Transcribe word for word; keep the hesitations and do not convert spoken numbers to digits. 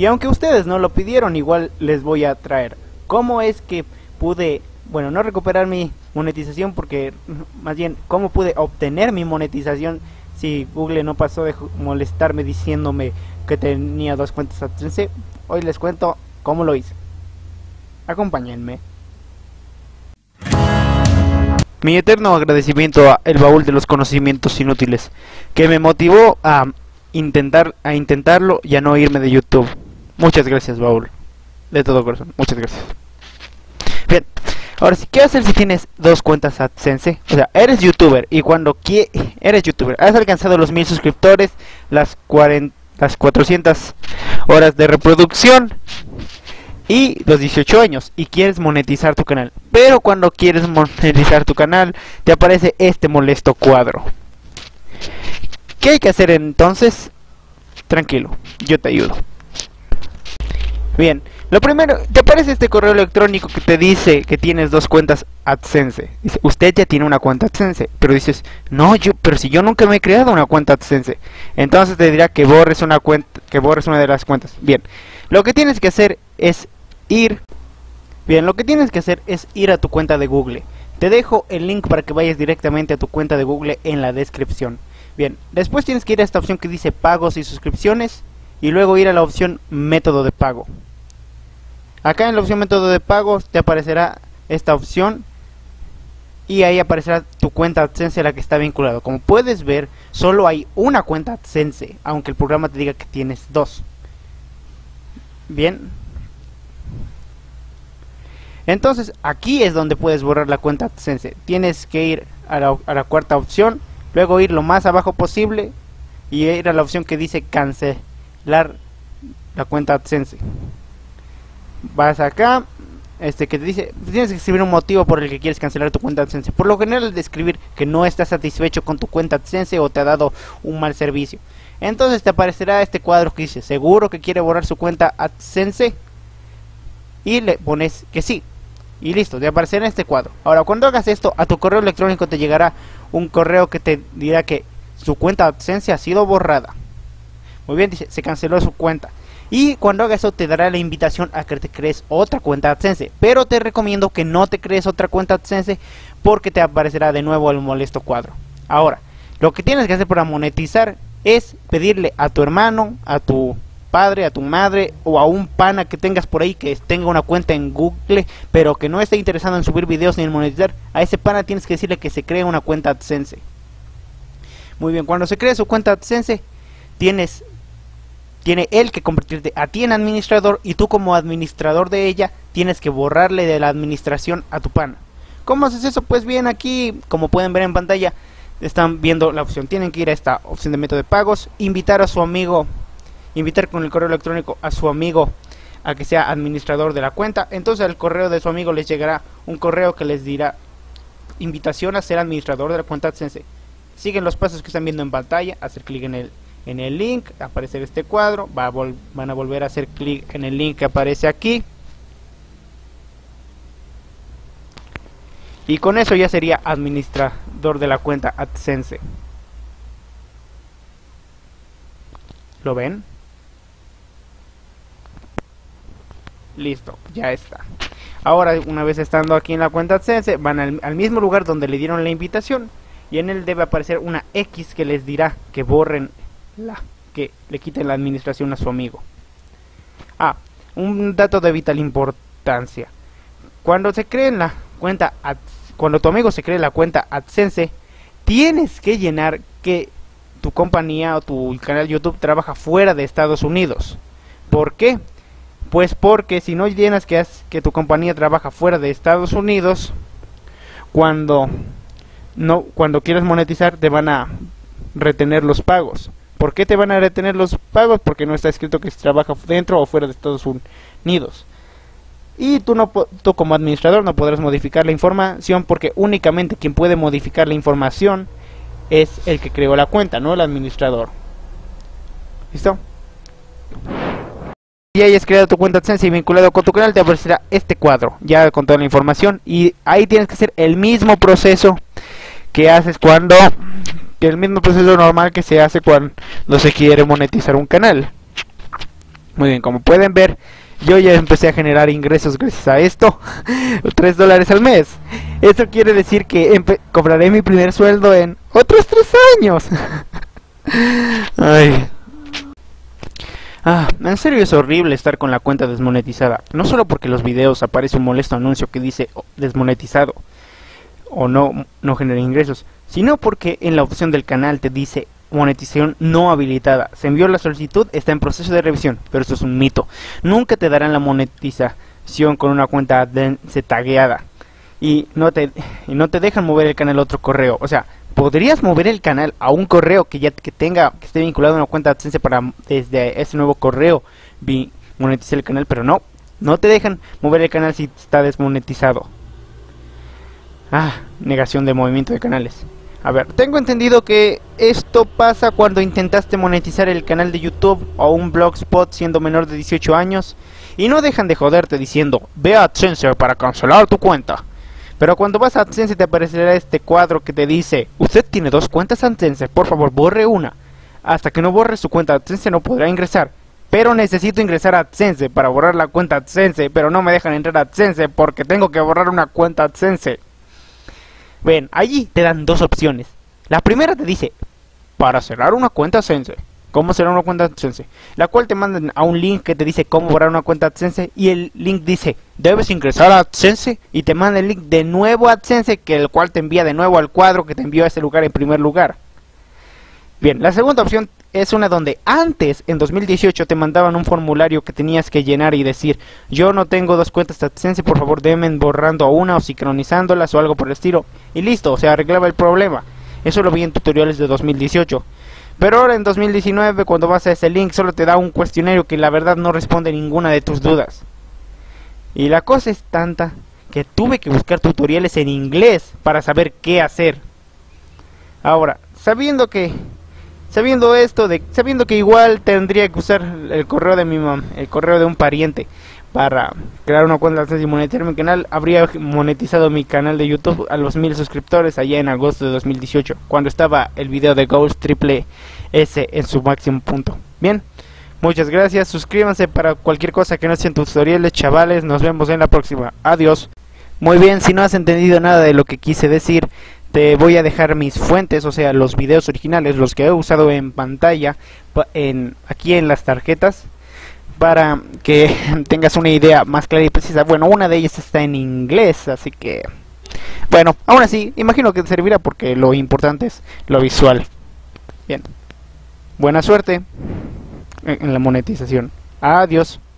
Y aunque ustedes no lo pidieron, igual les voy a traer cómo es que pude, bueno, no recuperar mi monetización, porque más bien cómo pude obtener mi monetización si Google no pasó de molestarme diciéndome que tenía dos cuentas AdSense. Hoy les cuento cómo lo hice. Acompáñenme. Mi eterno agradecimiento a El Baúl de los Conocimientos Inútiles, que me motivó a intentar a intentarlo y a no irme de YouTube. Muchas gracias, Baúl, de todo corazón, muchas gracias. Bien, ahora sí, ¿qué hacer si tienes dos cuentas AdSense? O sea, eres youtuber y cuando quie eres youtuber, has alcanzado los mil suscriptores, las cuarenta, las cuatrocientas horas de reproducción y los dieciocho años, y quieres monetizar tu canal. Pero cuando quieres monetizar tu canal, te aparece este molesto cuadro. ¿Qué hay que hacer entonces? Tranquilo, yo te ayudo. Bien, lo primero, te aparece este correo electrónico que te dice que tienes dos cuentas AdSense. Dice, usted ya tiene una cuenta AdSense, pero dices, no, yo, pero si yo nunca me he creado una cuenta AdSense. Entonces te dirá que borres una cuenta, que borres una de las cuentas. Bien, lo que tienes que hacer es ir, bien, lo que tienes que hacer es ir a tu cuenta de Google. Te dejo el link para que vayas directamente a tu cuenta de Google en la descripción. Bien, después tienes que ir a esta opción que dice pagos y suscripciones y luego ir a la opción método de pago. Acá en la opción método de pago te aparecerá esta opción y ahí aparecerá tu cuenta AdSense a la que está vinculado. Como puedes ver, solo hay una cuenta AdSense, aunque el programa te diga que tienes dos. Bien, entonces aquí es donde puedes borrar la cuenta AdSense. Tienes que ir a la, a la cuarta opción, luego ir lo más abajo posible y ir a la opción que dice cancelar la cuenta AdSense. Vas acá, este que te dice, tienes que escribir un motivo por el que quieres cancelar tu cuenta AdSense. Por lo general es de escribir que no estás satisfecho con tu cuenta AdSense o te ha dado un mal servicio. Entonces te aparecerá este cuadro que dice seguro que quiere borrar su cuenta AdSense y le pones que sí. Y listo, te aparecerá este cuadro. Ahora, cuando hagas esto, a tu correo electrónico te llegará un correo que te dirá que su cuenta AdSense ha sido borrada. Muy bien, dice, se canceló su cuenta. Y cuando hagas eso te dará la invitación a que te crees otra cuenta AdSense. Pero te recomiendo que no te crees otra cuenta AdSense porque te aparecerá de nuevo el molesto cuadro. Ahora, lo que tienes que hacer para monetizar es pedirle a tu hermano, a tu padre, a tu madre o a un pana que tengas por ahí que tenga una cuenta en Google pero que no esté interesado en subir videos ni en monetizar. A ese pana tienes que decirle que se cree una cuenta AdSense. Muy bien, cuando se cree su cuenta AdSense tienes tiene él que convertirte a ti en administrador y tú como administrador de ella tienes que borrarle de la administración a tu pana. ¿Cómo haces eso? Pues bien, aquí como pueden ver en pantalla están viendo la opción. Tienen que ir a esta opción de método de pagos, invitar a su amigo, invitar con el correo electrónico a su amigo a que sea administrador de la cuenta. Entonces al correo de su amigo les llegará un correo que les dirá invitación a ser administrador de la cuenta AdSense. Siguen los pasos que están viendo en pantalla, hacer clic en el en el link, aparecer este cuadro, va a van a volver a hacer clic en el link que aparece aquí y con eso ya sería administrador de la cuenta AdSense. ¿Lo ven? Listo, ya está. Ahora, una vez estando aquí en la cuenta AdSense, van al, al mismo lugar donde le dieron la invitación y en él debe aparecer una X que les dirá que borren la, que le quiten la administración a su amigo. Ah, un dato de vital importancia. Cuando se cree la cuenta Ad, cuando tu amigo se cree la cuenta AdSense, tienes que llenar que tu compañía o tu canal YouTube trabaja fuera de Estados Unidos. ¿Por qué? Pues porque si no llenas que, has, que tu compañía trabaja fuera de Estados Unidos, cuando no cuando quieras monetizar te van a retener los pagos. ¿Por qué te van a retener los pagos? Porque no está escrito que se trabaja dentro o fuera de Estados Unidos. Y tú, no, tú como administrador no podrás modificar la información porque únicamente quien puede modificar la información es el que creó la cuenta, no el administrador. ¿Listo? Si hayas creado tu cuenta AdSense y vinculado con tu canal, te aparecerá este cuadro ya con toda la información y ahí tienes que hacer el mismo proceso que haces cuando el mismo proceso normal que se hace cuando se quiere monetizar un canal. Muy bien, como pueden ver, yo ya empecé a generar ingresos gracias a esto. tres dólares al mes. Eso quiere decir que cobraré mi primer sueldo en otros tres años. Ay. Ah, en serio es horrible estar con la cuenta desmonetizada. No solo porque los videos aparece un molesto anuncio que dice oh, desmonetizado o no, no genera ingresos, sino porque en la opción del canal te dice monetización no habilitada. Se envió la solicitud, está en proceso de revisión, pero eso es un mito. Nunca te darán la monetización con una cuenta AdSense tagueada y no te y no te dejan mover el canal a otro correo. O sea, podrías mover el canal a un correo que ya que tenga que esté vinculado a una cuenta AdSense para desde ese nuevo correo monetizar el canal, pero no, no te dejan mover el canal si está desmonetizado. Ah, negación de movimiento de canales. A ver, tengo entendido que esto pasa cuando intentaste monetizar el canal de YouTube o un blogspot siendo menor de dieciocho años y no dejan de joderte diciendo ve a AdSense para cancelar tu cuenta. Pero cuando vas a AdSense te aparecerá este cuadro que te dice usted tiene dos cuentas AdSense, por favor borre una. Hasta que no borre su cuenta AdSense no podrá ingresar. Pero necesito ingresar a AdSense para borrar la cuenta AdSense, pero no me dejan entrar a AdSense porque tengo que borrar una cuenta AdSense. Ven, allí te dan dos opciones. La primera te dice, para cerrar una cuenta AdSense. ¿Cómo cerrar una cuenta AdSense? La cual te mandan a un link que te dice cómo borrar una cuenta AdSense. Y el link dice, debes ingresar a AdSense. Y te manda el link de nuevo a AdSense, que el cual te envía de nuevo al cuadro que te envió a ese lugar en primer lugar. Bien, la segunda opción es una donde antes, en dos mil dieciocho, te mandaban un formulario que tenías que llenar y decir, yo no tengo dos cuentas AdSense, por favor denme borrando una o sincronizándolas o algo por el estilo. Y listo, se arreglaba el problema. Eso lo vi en tutoriales de dos mil dieciocho. Pero ahora en dos mil diecinueve, cuando vas a ese link, solo te da un cuestionario que la verdad no responde ninguna de tus dudas. Y la cosa es tanta que tuve que buscar tutoriales en inglés para saber qué hacer. Ahora, sabiendo que... Sabiendo esto, de, sabiendo que igual tendría que usar el correo de mi mamá, el correo de un pariente para crear una cuenta de AdSense y monetizar mi canal, habría monetizado mi canal de YouTube a los mil suscriptores allá en agosto de dos mil dieciocho, cuando estaba el video de Ghost Triple S en su máximo punto. Bien, muchas gracias, suscríbanse para cualquier cosa que no sean tutoriales, chavales, nos vemos en la próxima, adiós. Muy bien, si no has entendido nada de lo que quise decir, te voy a dejar mis fuentes, o sea, los videos originales, los que he usado en pantalla, en, aquí en las tarjetas, para que tengas una idea más clara y precisa. Bueno, una de ellas está en inglés, así que... Bueno, aún así, imagino que te servirá porque lo importante es lo visual. Bien, buena suerte en, en la monetización. Adiós.